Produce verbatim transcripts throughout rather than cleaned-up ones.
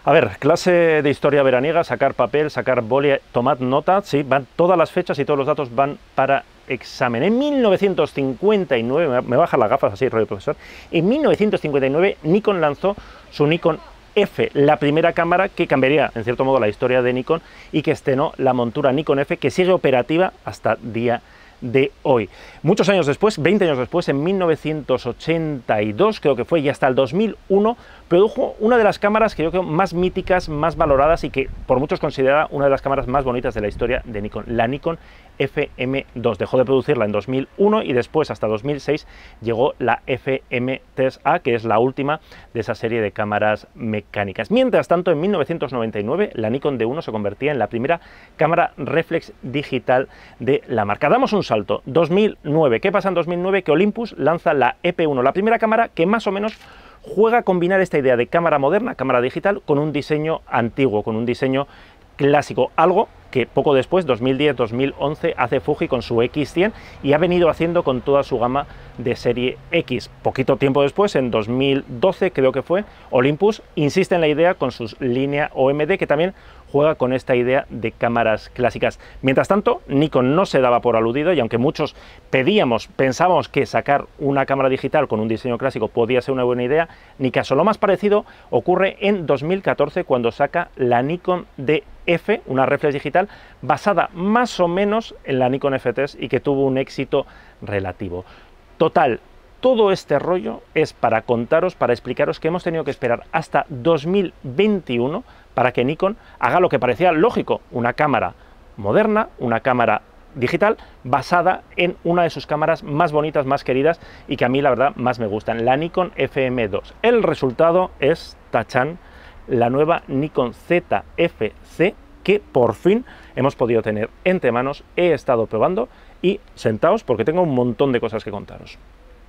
A ver, clase de historia veraniega, sacar papel, sacar boli, tomad nota, sí, van todas las fechas y todos los datos van para examen. En mil novecientos cincuenta y nueve, me bajan las gafas así, rollo profesor, en mil novecientos cincuenta y nueve Nikon lanzó su Nikon F, la primera cámara que cambiaría en cierto modo la historia de Nikon y que estrenó la montura Nikon F, que sigue operativa hasta día de hoy. Muchos años después, veinte años después, en mil novecientos ochenta y dos creo que fue, y hasta el dos mil uno, produjo una de las cámaras que yo creo más míticas, más valoradas y que por muchos considerada una de las cámaras más bonitas de la historia de Nikon, la Nikon F M dos. Dejó de producirla en dos mil uno y después, hasta dos mil seis, llegó la F M tres A, que es la última de esa serie de cámaras mecánicas. Mientras tanto, en mil novecientos noventa y nueve, la Nikon D uno se convertía en la primera cámara reflex digital de la marca. Damos un salto, dos mil nueve. ¿Qué pasa en dos mil nueve? Que Olympus lanza la E P uno, la primera cámara que más o menos juega a combinar esta idea de cámara moderna, cámara digital, con un diseño antiguo, con un diseño clásico, algo que poco después, dos mil diez dos mil once, hace Fuji con su X cien y ha venido haciendo con toda su gama de serie X. Poquito tiempo después, en dos mil doce creo que fue, Olympus insiste en la idea con sus línea O M D, que también juega con esta idea de cámaras clásicas. Mientras tanto, Nikon no se daba por aludido, y aunque muchos pedíamos, pensábamos que sacar una cámara digital con un diseño clásico podía ser una buena idea, ni caso. Lo más parecido ocurre en dos mil catorce, cuando saca la Nikon D F, una reflex digital basada más o menos en la Nikon F tres y que tuvo un éxito relativo. Total, todo este rollo es para contaros, para explicaros que hemos tenido que esperar hasta dos mil veintiuno para que Nikon haga lo que parecía lógico, una cámara moderna, una cámara digital basada en una de sus cámaras más bonitas, más queridas y que a mí la verdad más me gustan, la Nikon F M dos. El resultado es, tachán, la nueva Nikon Z F C, que por fin hemos podido tener entre manos. He estado probando y sentaos porque tengo un montón de cosas que contaros.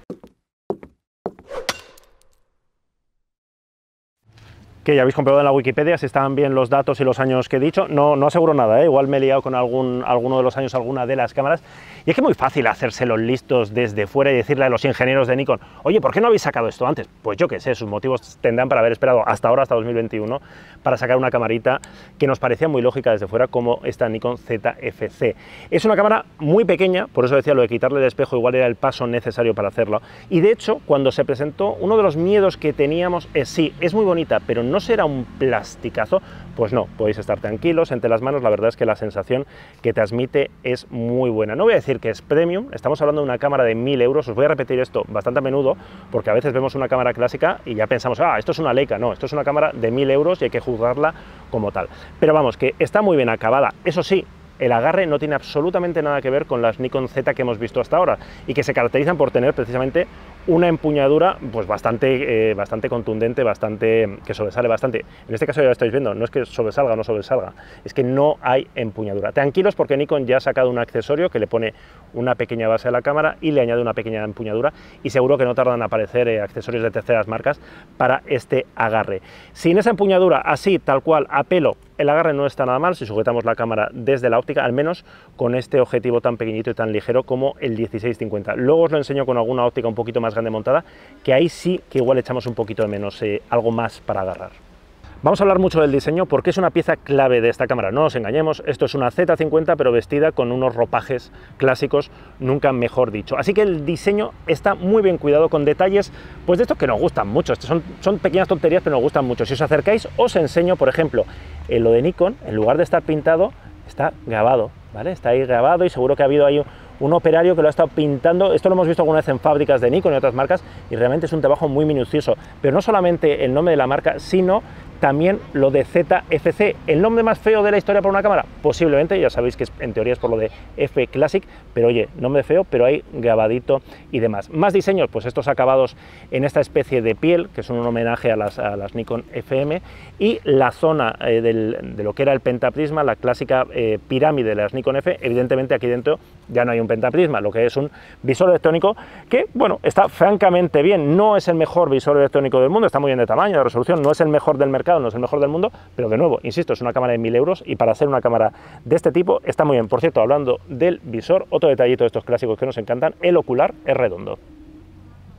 Que ya habéis comprobado en la Wikipedia si estaban bien los datos y los años que he dicho. No, no aseguro nada, ¿eh? Igual me he liado con algún, alguno de los años, alguna de las cámaras. Y es que es muy fácil hacerse los listos desde fuera y decirle a los ingenieros de Nikon, oye, ¿por qué no habéis sacado esto antes? Pues yo qué sé, sus motivos tendrán para haber esperado hasta ahora, hasta dos mil veintiuno, para sacar una camarita que nos parecía muy lógica desde fuera, como esta Nikon Z F C. Es una cámara muy pequeña, por eso decía lo de quitarle el espejo, igual era el paso necesario para hacerlo. Y de hecho, cuando se presentó, uno de los miedos que teníamos es, sí, es muy bonita, pero no será un plasticazo. Pues no, podéis estar tranquilos, entre las manos la verdad es que la sensación que transmite es muy buena. No voy a decir que es premium, estamos hablando de una cámara de mil euros, os voy a repetir esto bastante a menudo, porque a veces vemos una cámara clásica y ya pensamos, ah, esto es una Leica. No, esto es una cámara de mil euros y hay que juzgarla como tal. Pero vamos, que está muy bien acabada. Eso sí, el agarre no tiene absolutamente nada que ver con las Nikon Z que hemos visto hasta ahora y que se caracterizan por tener precisamente una empuñadura pues bastante, eh, bastante contundente, bastante, que sobresale bastante. En este caso ya lo estáis viendo, no es que sobresalga o no sobresalga, es que no hay empuñadura. Tranquilos, porque Nikon ya ha sacado un accesorio que le pone una pequeña base a la cámara y le añade una pequeña empuñadura, y seguro que no tardan en aparecer eh, accesorios de terceras marcas para este agarre. Sin esa empuñadura, así, tal cual, a pelo, el agarre no está nada mal si sujetamos la cámara desde la óptica, al menos con este objetivo tan pequeñito y tan ligero como el dieciséis cincuenta. Luego os lo enseño con alguna óptica un poquito más grande montada, que ahí sí que igual echamos un poquito de menos, eh, algo más para agarrar. Vamos a hablar mucho del diseño porque es una pieza clave de esta cámara, no nos engañemos, esto es una Z cincuenta pero vestida con unos ropajes clásicos, nunca mejor dicho. Así que el diseño está muy bien cuidado, con detalles pues de estos que nos gustan mucho, son, son pequeñas tonterías pero nos gustan mucho. Si os acercáis os enseño, por ejemplo, en lo de Nikon, en lugar de estar pintado, está grabado, ¿vale? Está ahí grabado y seguro que ha habido ahí un, un operario que lo ha estado pintando. Esto lo hemos visto alguna vez en fábricas de Nikon y otras marcas y realmente es un trabajo muy minucioso. Pero no solamente el nombre de la marca, sino también lo de Z F C. ¿El nombre más feo de la historia para una cámara? Posiblemente, ya sabéis que es, en teoría es por lo de F Classic, pero oye, nombre feo, pero hay grabadito y demás. Más diseños, pues estos acabados en esta especie de piel, que son un homenaje a las, a las Nikon F M, y la zona eh, del, de lo que era el pentaprisma, la clásica eh, pirámide de las Nikon F. Evidentemente aquí dentro ya no hay un pentaprisma, lo que es un visor electrónico que, bueno, está francamente bien. No es el mejor visor electrónico del mundo, está muy bien de tamaño, de resolución, no es el mejor del mercado, no es el mejor del mundo, pero de nuevo, insisto, es una cámara de mil euros y para hacer una cámara de este tipo está muy bien. Por cierto, hablando del visor, otro detallito de estos clásicos que nos encantan, el ocular es redondo.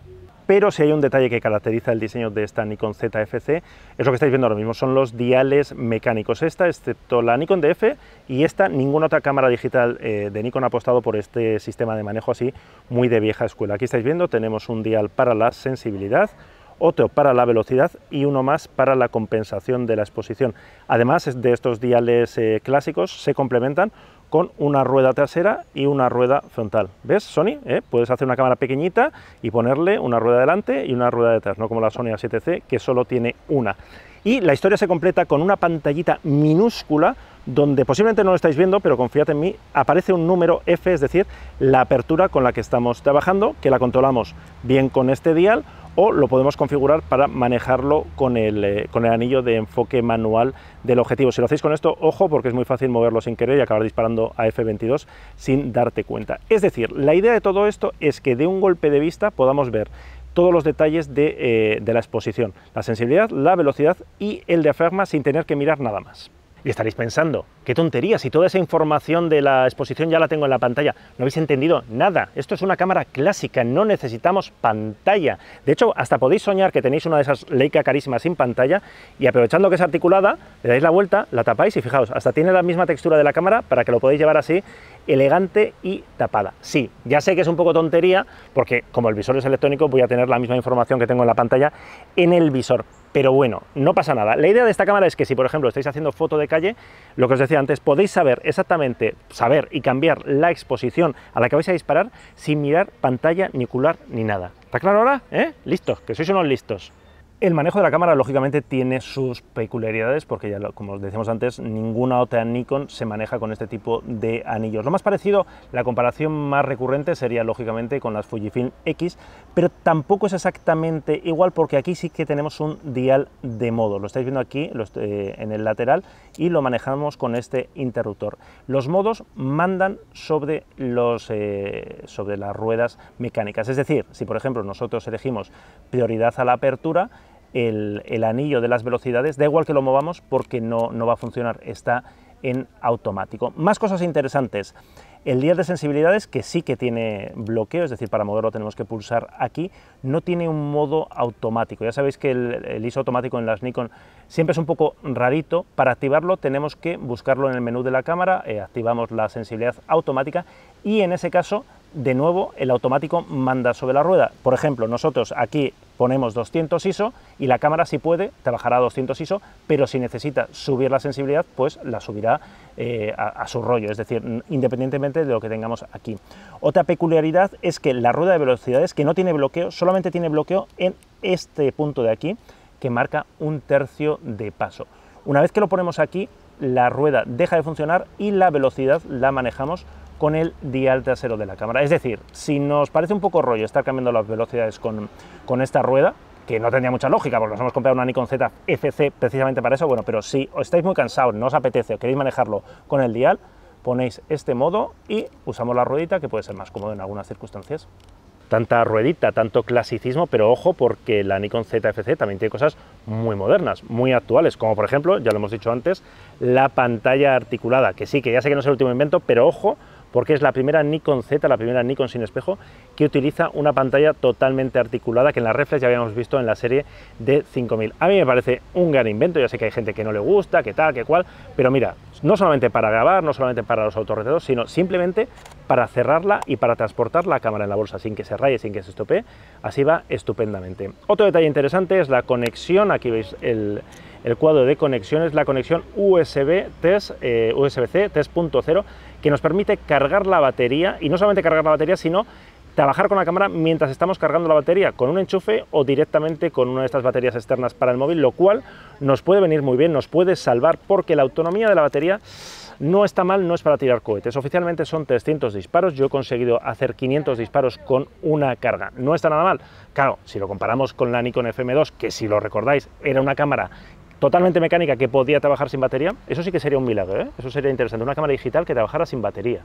pero si hay un detalle que caracteriza el diseño de esta Nikon Z F C, es lo que estáis viendo ahora mismo, son los diales mecánicos. Esta, excepto la Nikon D F y esta, ninguna otra cámara digital eh, de Nikon ha apostado por este sistema de manejo así, muy de vieja escuela. Aquí estáis viendo, tenemos un dial para la sensibilidad, otro para la velocidad y uno más para la compensación de la exposición. Además de estos diales eh, clásicos, se complementan con una rueda trasera y una rueda frontal. ¿Ves, Sony? ¿Eh? Puedes hacer una cámara pequeñita y ponerle una rueda delante y una rueda detrás, no como la Sony A siete C, que solo tiene una. Y la historia se completa con una pantallita minúscula donde posiblemente no lo estáis viendo, pero confiad en mí, aparece un número F, es decir, la apertura con la que estamos trabajando, que la controlamos bien con este dial, o lo podemos configurar para manejarlo con el, eh, con el anillo de enfoque manual del objetivo. Si lo hacéis con esto, ojo, porque es muy fácil moverlo sin querer y acabar disparando a F veintidós sin darte cuenta. Es decir, la idea de todo esto es que de un golpe de vista podamos ver todos los detalles de, eh, de la exposición, la sensibilidad, la velocidad y el diafragma sin tener que mirar nada más. Y estaréis pensando, qué tontería, si toda esa información de la exposición ya la tengo en la pantalla. No habéis entendido nada. Esto es una cámara clásica, no necesitamos pantalla. De hecho, hasta podéis soñar que tenéis una de esas Leica carísimas sin pantalla y aprovechando que es articulada, le dais la vuelta, la tapáis y fijaos, hasta tiene la misma textura de la cámara para que lo podáis llevar así, elegante y tapada. Sí, ya sé que es un poco tontería, porque como el visor es electrónico voy a tener la misma información que tengo en la pantalla en el visor. Pero bueno, no pasa nada. La idea de esta cámara es que si, por ejemplo, estáis haciendo foto de calle, lo que os decía antes, podéis saber exactamente, saber y cambiar la exposición a la que vais a disparar sin mirar pantalla, ni ocular, ni nada. ¿Está claro ahora? ¿Eh? Listos, que sois unos listos. El manejo de la cámara, lógicamente, tiene sus peculiaridades, porque ya, lo, como os decíamos antes, ninguna otra Nikon se maneja con este tipo de anillos. Lo más parecido, la comparación más recurrente sería, lógicamente, con las Fujifilm X, pero tampoco es exactamente igual, porque aquí sí que tenemos un dial de modo. Lo estáis viendo aquí lo eh, en el lateral y lo manejamos con este interruptor. Los modos mandan sobre, los, eh, sobre las ruedas mecánicas. Es decir, si, por ejemplo, nosotros elegimos prioridad a la apertura, El, el anillo de las velocidades, da igual que lo movamos porque no, no va a funcionar, está en automático. Más cosas interesantes, el dial de sensibilidades, que sí que tiene bloqueo, es decir, para moverlo tenemos que pulsar aquí, no tiene un modo automático. Ya sabéis que el, el I S O automático en las Nikon siempre es un poco rarito. Para activarlo tenemos que buscarlo en el menú de la cámara, eh, activamos la sensibilidad automática y en ese caso, de nuevo, el automático manda sobre la rueda. Por ejemplo, nosotros aquí ponemos doscientos I S O y la cámara, si puede, trabajará a doscientos I S O, pero si necesita subir la sensibilidad, pues la subirá eh, a, a su rollo, es decir, independientemente de lo que tengamos aquí. Otra peculiaridad es que la rueda de velocidades, que no tiene bloqueo, solamente tiene bloqueo en este punto de aquí, que marca un tercio de paso. Una vez que lo ponemos aquí, la rueda deja de funcionar y la velocidad la manejamos con el dial trasero de la cámara. Es decir, si nos parece un poco rollo estar cambiando las velocidades con, con esta rueda, que no tendría mucha lógica porque nos hemos comprado una Nikon Z F C precisamente para eso, bueno, pero si os estáis muy cansados, no os apetece o queréis manejarlo con el dial, ponéis este modo y usamos la ruedita, que puede ser más cómodo en algunas circunstancias. Tanta ruedita, tanto clasicismo, pero ojo, porque la Nikon Z F C también tiene cosas muy modernas, muy actuales, como por ejemplo, ya lo hemos dicho antes, la pantalla articulada, que sí, que ya sé que no es el último invento, pero ojo, porque es la primera Nikon Z, la primera Nikon sin espejo, que utiliza una pantalla totalmente articulada, que en la reflex ya habíamos visto en la serie de cinco mil. A mí me parece un gran invento, ya sé que hay gente que no le gusta, que tal, que cual, pero mira, no solamente para grabar, no solamente para los autorretratos, sino simplemente para cerrarla y para transportar la cámara en la bolsa sin que se raye, sin que se estropee, así va estupendamente. Otro detalle interesante es la conexión, aquí veis el, el cuadro de conexiones, la conexión U S B tres, eh, U S B C tres punto cero, que nos permite cargar la batería, y no solamente cargar la batería, sino trabajar con la cámara mientras estamos cargando la batería con un enchufe o directamente con una de estas baterías externas para el móvil, lo cual nos puede venir muy bien, nos puede salvar, porque la autonomía de la batería no está mal, no es para tirar cohetes. Oficialmente son trescientos disparos, yo he conseguido hacer quinientos disparos con una carga, no está nada mal. Claro, si lo comparamos con la Nikon F M dos, que si lo recordáis era una cámara totalmente mecánica que podía trabajar sin batería, eso sí que sería un milagro, ¿eh? Eso sería interesante, una cámara digital que trabajara sin batería.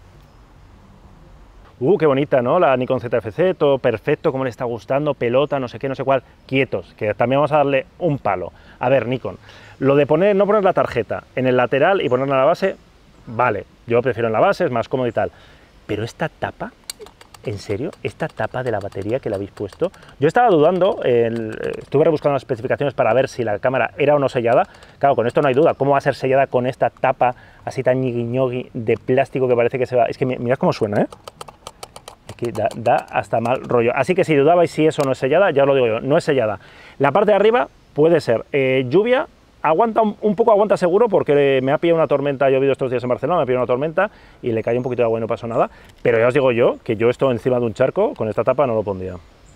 Uh, qué bonita, ¿no? La Nikon Z F C, todo perfecto, como le está gustando, pelota, no sé qué, no sé cuál, quietos, que también vamos a darle un palo. A ver, Nikon, lo de poner, no poner la tarjeta en el lateral y ponerla en la base, vale, yo prefiero en la base, es más cómodo y tal, pero esta tapa, ¿En serio? ¿Esta tapa de la batería que le habéis puesto? Yo estaba dudando, el, estuve rebuscando las especificaciones para ver si la cámara era o no sellada. Claro, con esto no hay duda. ¿Cómo va a ser sellada con esta tapa así tan ñigui de plástico que parece que se va? Es que mirad cómo suena, ¿eh? Es que da, da hasta mal rollo. Así que si dudabais si eso no es sellada, ya os lo digo yo, no es sellada. La parte de arriba puede ser eh, lluvia. Aguanta un, un poco, aguanta seguro, porque me ha pillado una tormenta, ha llovido estos días en Barcelona, me ha pillado una tormenta y le cayó un poquito de agua y no pasó nada, pero ya os digo yo que yo esto encima de un charco, con esta tapa no lo pondría.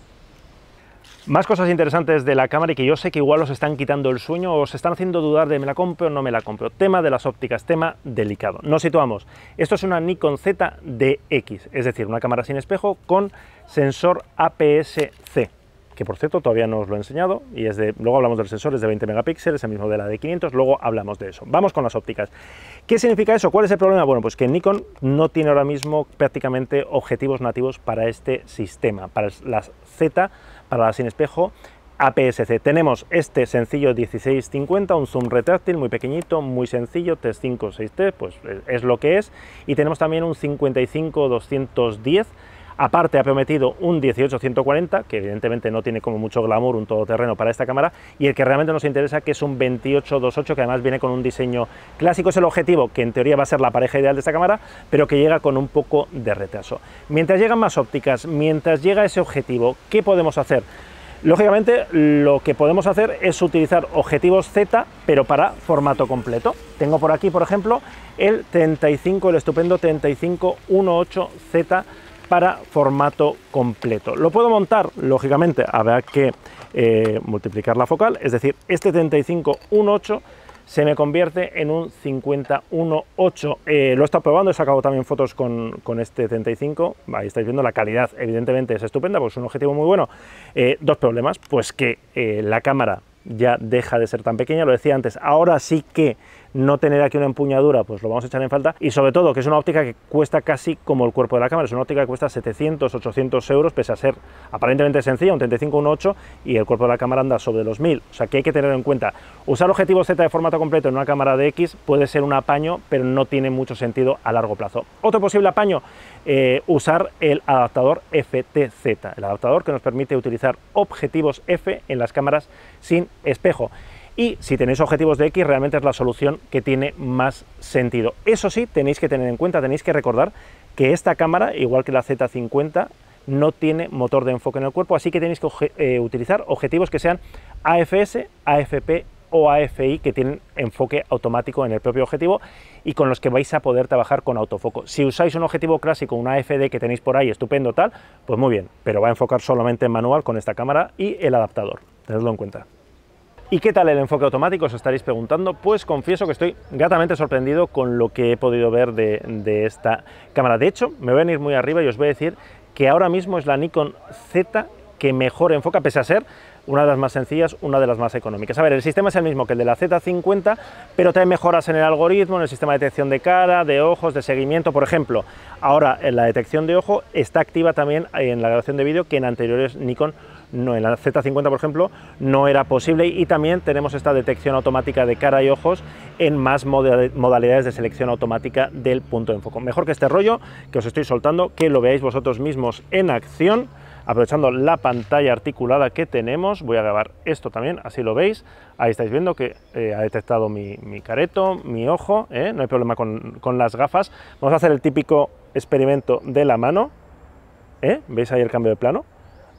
Más cosas interesantes de la cámara y que yo sé que igual os están quitando el sueño o os están haciendo dudar de me la compro o no me la compro. Tema de las ópticas, tema delicado. Nos situamos. Esto es una Nikon Z D X, es decir, una cámara sin espejo con sensor A P S C. Que por cierto todavía no os lo he enseñado, y es de, luego hablamos del sensor, es de veinte megapíxeles, el mismo de la de quinientos, luego hablamos de eso. Vamos con las ópticas. ¿Qué significa eso? ¿Cuál es el problema? Bueno, pues que Nikon no tiene ahora mismo prácticamente objetivos nativos para este sistema, para las Z, para la sin espejo A P S C. Tenemos este sencillo dieciséis cincuenta, un zoom retráctil muy pequeñito, muy sencillo, tres cinco seis T, pues es lo que es, y tenemos también un cincuenta y cinco doscientos diez. Aparte ha prometido un dieciocho ciento cuarenta, que evidentemente no tiene como mucho glamour, un todoterreno para esta cámara, y el que realmente nos interesa, que es un veintiocho veintiocho, que además viene con un diseño clásico. Es el objetivo que en teoría va a ser la pareja ideal de esta cámara, pero que llega con un poco de retraso. Mientras llegan más ópticas, mientras llega ese objetivo, ¿qué podemos hacer? Lógicamente, lo que podemos hacer es utilizar objetivos Z, pero para formato completo. Tengo por aquí, por ejemplo, el treinta y cinco, el estupendo treinta y cinco dieciocho Z, para formato completo. Lo puedo montar, lógicamente, habrá que eh, multiplicar la focal, es decir, este treinta y cinco dieciocho se me convierte en un cincuenta dieciocho. Eh, lo he estado probando, he sacado también fotos con, con este treinta y cinco, ahí estáis viendo la calidad, evidentemente es estupenda, pues es un objetivo muy bueno. Eh, dos problemas, pues que eh, la cámara ya deja de ser tan pequeña, lo decía antes, ahora sí que no tener aquí una empuñadura, pues lo vamos a echar en falta, y sobre todo que es una óptica que cuesta casi como el cuerpo de la cámara, es una óptica que cuesta setecientos, ochocientos euros, pese a ser aparentemente sencilla, un treinta y cinco dieciocho, y el cuerpo de la cámara anda sobre los mil, o sea que hay que tener en cuenta. Usar objetivos Z de formato completo en una cámara de X puede ser un apaño, pero no tiene mucho sentido a largo plazo. Otro posible apaño, eh, usar el adaptador F T Z, el adaptador que nos permite utilizar objetivos F en las cámaras sin espejo. Y si tenéis objetivos de X, realmente es la solución que tiene más sentido. Eso sí, tenéis que tener en cuenta, tenéis que recordar que esta cámara, igual que la Z cincuenta, no tiene motor de enfoque en el cuerpo, así que tenéis que eh, utilizar objetivos que sean A F S, A F P o A F I, que tienen enfoque automático en el propio objetivo y con los que vais a poder trabajar con autofoco. Si usáis un objetivo clásico, un A F D que tenéis por ahí, estupendo tal, pues muy bien, pero va a enfocar solamente en manual con esta cámara y el adaptador, tenedlo en cuenta. ¿Y qué tal el enfoque automático? Os estaréis preguntando. Pues confieso que estoy gratamente sorprendido con lo que he podido ver de, de esta cámara. De hecho, me voy a ir muy arriba y os voy a decir que ahora mismo es la Nikon Z que mejor enfoca, pese a ser una de las más sencillas, una de las más económicas. A ver, el sistema es el mismo que el de la Z cincuenta, pero trae mejoras en el algoritmo, en el sistema de detección de cara, de ojos, de seguimiento. Por ejemplo, ahora en la detección de ojo está activa también en la grabación de vídeo, que en anteriores Nikon no, en la Z cincuenta, por ejemplo, no era posible, y también tenemos esta detección automática de cara y ojos en más modalidades de selección automática del punto de enfoque. Mejor que este rollo que os estoy soltando, que lo veáis vosotros mismos en acción, aprovechando la pantalla articulada que tenemos. Voy a grabar esto también, así lo veis. Ahí estáis viendo que eh, ha detectado mi, mi careto, mi ojo, ¿eh? No hay problema con, con las gafas. Vamos a hacer el típico experimento de la mano, ¿eh? ¿Veis ahí el cambio de plano?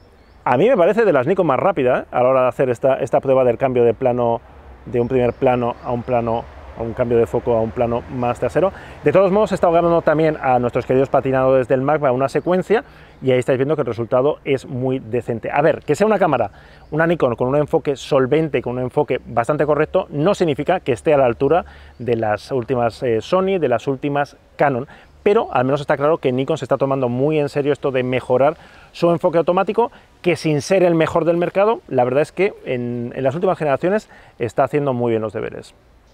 A mí me parece de las Nikon más rápida, ¿eh? A la hora de hacer esta, esta prueba del cambio de plano, de un primer plano a un plano, a un cambio de foco a un plano más trasero. De todos modos, he estado grabando también a nuestros queridos patinadores del Mac para una secuencia, y ahí estáis viendo que el resultado es muy decente. A ver, que sea una cámara, una Nikon con un enfoque solvente, con un enfoque bastante correcto, no significa que esté a la altura de las últimas eh, Sony, de las últimas Canon, pero al menos está claro que Nikon se está tomando muy en serio esto de mejorar su enfoque automático, que sin ser el mejor del mercado, la verdad es que en, en las últimas generaciones está haciendo muy bien los deberes.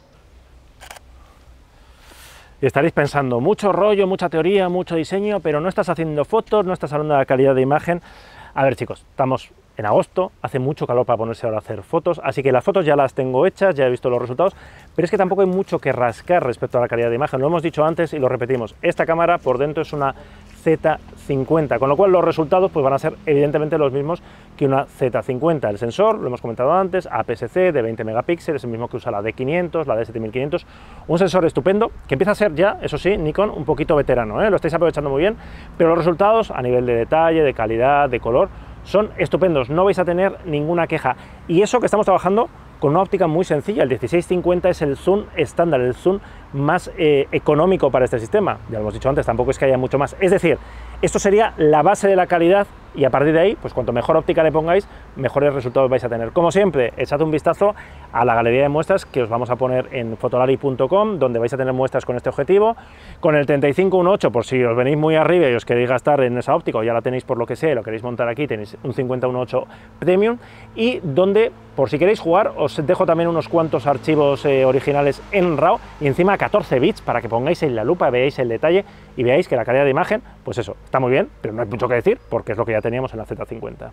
Y estaréis pensando, mucho rollo, mucha teoría, mucho diseño, pero no estás haciendo fotos, no estás hablando de la calidad de imagen. A ver, chicos, estamos en agosto, hace mucho calor para ponerse ahora a hacer fotos, así que las fotos ya las tengo hechas, ya he visto los resultados, pero es que tampoco hay mucho que rascar respecto a la calidad de imagen. Lo hemos dicho antes y lo repetimos, esta cámara por dentro es una Z cincuenta, con lo cual los resultados pues, van a ser evidentemente los mismos que una Z cincuenta. El sensor, lo hemos comentado antes, A P S C de veinte megapíxeles, el mismo que usa la D quinientos, la D siete mil quinientos, un sensor estupendo, que empieza a ser ya, eso sí, Nikon un poquito veterano, ¿eh? Lo estáis aprovechando muy bien, pero los resultados a nivel de detalle, de calidad, de color, son estupendos, no vais a tener ninguna queja. Y eso que estamos trabajando con una óptica muy sencilla, el dieciséis cincuenta es el zoom estándar, el zoom más eh, económico para este sistema, ya lo hemos dicho antes, tampoco es que haya mucho más, es decir, esto sería la base de la calidad y a partir de ahí, pues cuanto mejor óptica le pongáis, mejores resultados vais a tener. Como siempre, echad un vistazo a la galería de muestras que os vamos a poner en fotolari punto com, donde vais a tener muestras con este objetivo, con el treinta y cinco uno ocho, por si os venís muy arriba y os queréis gastar en esa óptica, o ya la tenéis por lo que sea y lo queréis montar aquí, tenéis un cincuenta uno ocho Premium, y donde, por si queréis jugar, os dejo también unos cuantos archivos eh, originales en RAW, y encima catorce bits, para que pongáis en la lupa, veáis el detalle, y veáis que la calidad de imagen, pues eso, está muy bien, pero no hay mucho que decir, porque es lo que ya teníamos en la Z cincuenta.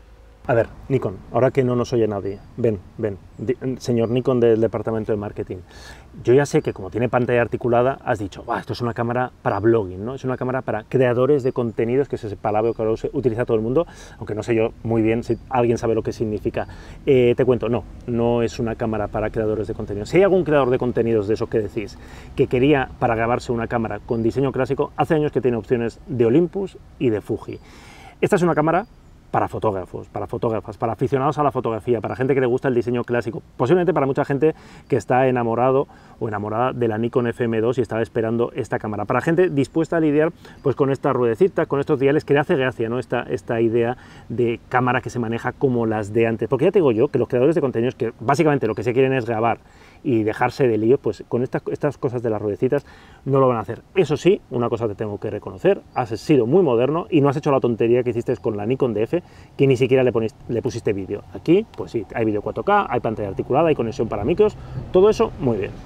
A ver, Nikon, ahora que no nos oye nadie, ven, ven, señor Nikon del departamento de marketing, yo ya sé que como tiene pantalla articulada, has dicho, esto es una cámara para blogging, ¿no? Es una cámara para creadores de contenidos, que es ese palabra que ahora utiliza todo el mundo, aunque no sé yo muy bien si alguien sabe lo que significa. Eh, te cuento, no, no es una cámara para creadores de contenidos. Si hay algún creador de contenidos de eso que decís, que quería para grabarse una cámara con diseño clásico, hace años que tiene opciones de Olympus y de Fuji. Esta es una cámara para fotógrafos, para fotógrafas, para aficionados a la fotografía, para gente que le gusta el diseño clásico, posiblemente para mucha gente que está enamorado o enamorada de la Nikon F M dos y estaba esperando esta cámara, para gente dispuesta a lidiar pues con esta ruedecita, con estos diales, que le hace gracia, ¿no? esta, esta idea de cámara que se maneja como las de antes, porque ya te digo yo que los creadores de contenidos que básicamente lo que se quieren es grabar y dejarse de lío, pues con estas, estas cosas de las ruedecitas no lo van a hacer. Eso sí, una cosa te tengo que reconocer, has sido muy moderno y no has hecho la tontería que hiciste con la Nikon D F, que ni siquiera le, poniste, le pusiste vídeo. Aquí, pues sí, hay vídeo cuatro K, hay pantalla articulada, hay conexión para micros, todo eso muy bien.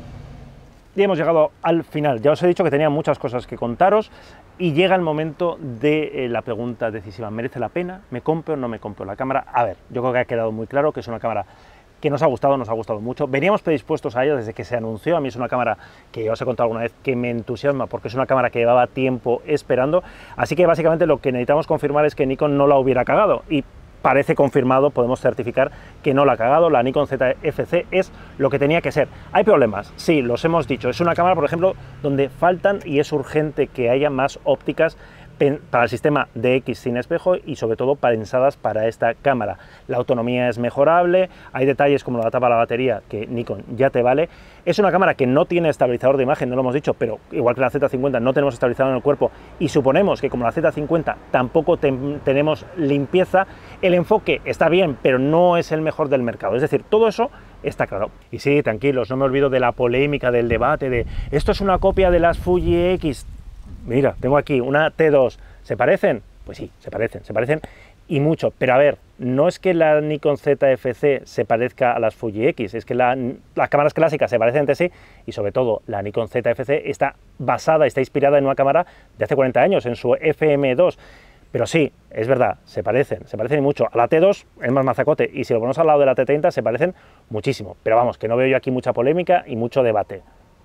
Y hemos llegado al final. Ya os he dicho que tenía muchas cosas que contaros y llega el momento de eh, la pregunta decisiva. ¿Merece la pena? ¿Me compro o no me compro la cámara? A ver, yo creo que ha quedado muy claro que es una cámara que nos ha gustado, nos ha gustado mucho. Veníamos predispuestos a ella desde que se anunció. A mí es una cámara que ya os he contado alguna vez que me entusiasma porque es una cámara que llevaba tiempo esperando. Así que básicamente lo que necesitamos confirmar es que Nikon no la hubiera cagado y parece confirmado, podemos certificar que no la ha cagado. La Nikon Z F C es lo que tenía que ser. ¿Hay problemas? Sí, los hemos dicho. Es una cámara, por ejemplo, donde faltan y es urgente que haya más ópticas para el sistema D X sin espejo y sobre todo pensadas para esta cámara. La autonomía es mejorable, hay detalles como la tapa de la batería que Nikon ya te vale. Es una cámara que no tiene estabilizador de imagen, no lo hemos dicho, pero igual que la Z cincuenta no tenemos estabilizador en el cuerpo y suponemos que como la Z cincuenta tampoco te tenemos limpieza. El enfoque está bien, pero no es el mejor del mercado, es decir, todo eso está claro. Y sí, tranquilos, no me olvido de la polémica, del debate de ¿esto es una copia de las Fuji X? Mira, tengo aquí una T dos, ¿se parecen? Pues sí, se parecen, se parecen y mucho, pero a ver, no es que la Nikon Z F C se parezca a las Fuji X, es que la, las cámaras clásicas se parecen entre sí y sobre todo la Nikon Z F C está basada, está inspirada en una cámara de hace cuarenta años, en su F M dos, pero sí, es verdad, se parecen, se parecen mucho. A la T dos es más mazacote y si lo ponemos al lado de la T treinta se parecen muchísimo, pero vamos, que no veo yo aquí mucha polémica y mucho debate.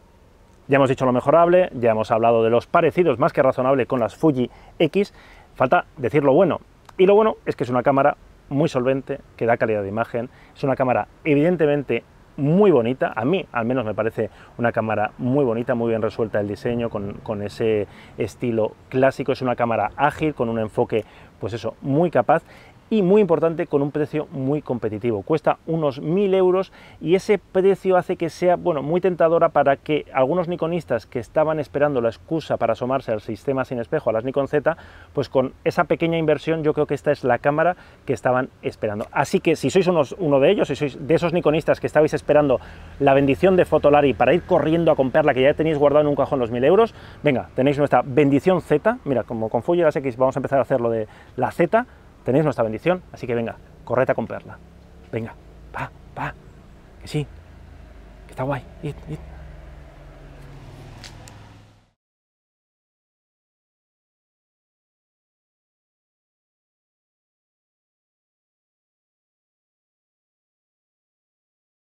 Ya hemos dicho lo mejorable, ya hemos hablado de los parecidos más que razonable con las Fuji X, falta decir lo bueno. Y lo bueno es que es una cámara muy solvente, que da calidad de imagen, es una cámara evidentemente muy bonita, a mí al menos me parece una cámara muy bonita, muy bien resuelta el diseño, con, con ese estilo clásico, es una cámara ágil, con un enfoque, pues eso, muy capaz, y muy importante, con un precio muy competitivo. Cuesta unos mil euros y ese precio hace que sea, bueno, muy tentadora para que algunos nikonistas que estaban esperando la excusa para asomarse al sistema sin espejo, a las Nikon Z, pues con esa pequeña inversión yo creo que esta es la cámara que estaban esperando. Así que si sois unos, uno de ellos, si sois de esos nikonistas que estabais esperando la bendición de Fotolari para ir corriendo a comprarla, que ya tenéis guardado en un cajón los mil euros, venga, tenéis nuestra bendición Z, mira, como con Fuji las X vamos a empezar a hacer lo de la Z, tenéis nuestra bendición, así que venga, corred a comprarla. Venga, va, va, que sí, que está guay, id, id.